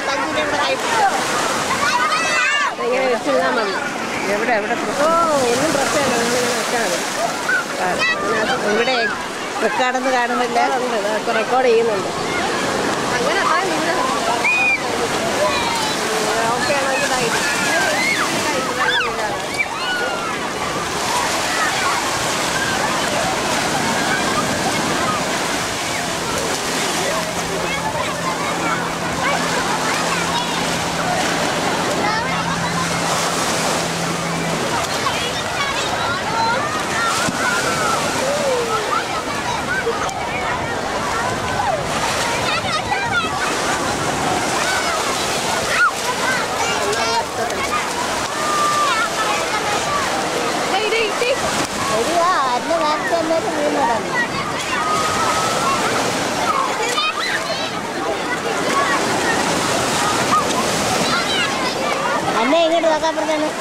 ഇങ്ങനെ വെച്ചിരുന്നാൽ മതി. എവിടെ എവിടെ ഒന്നും പ്രശ്നമില്ല, നിങ്ങളിങ്ങനെ വെച്ചാൽ മതി. ഇവിടെ റെക്കോർഡൊന്നും കാണുന്നില്ല. ഉണ്ട്, റെക്കോർഡ് ചെയ്യുന്നുണ്ട്. അങ്ങനെ ഓക്കെ ആണോ? ഇതായിട്ട് അന്നേ ഇങ്ങോട്ട് നോക്കാൻ പറഞ്ഞാണ്.